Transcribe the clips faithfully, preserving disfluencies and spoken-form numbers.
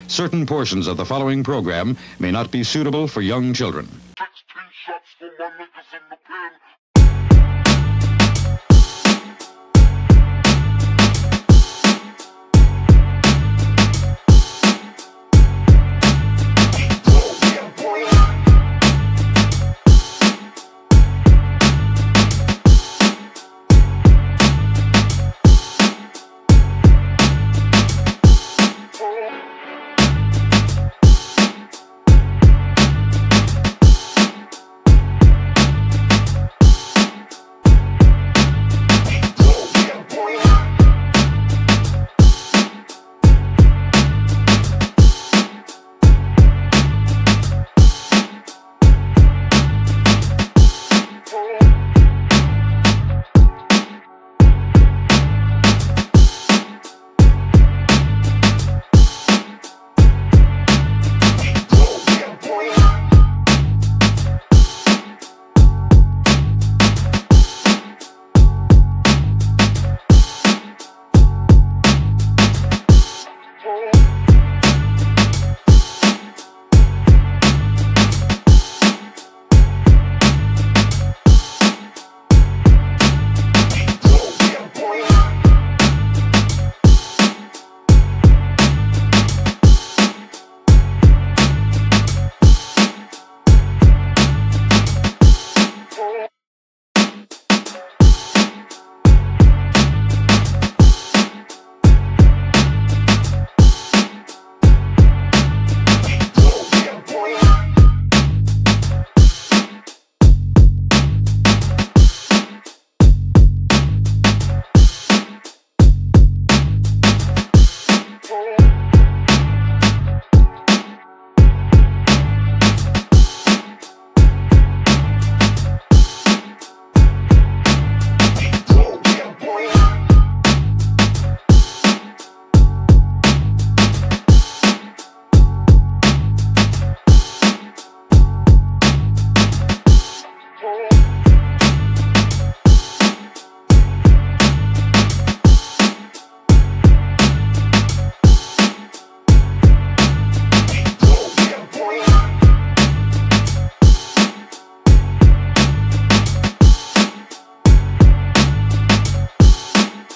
certain portions of the following program may not be suitable for young children. sixteen shots for my niggas in the pen.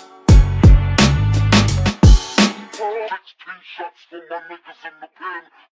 sixteen shots for my niggas in the pen.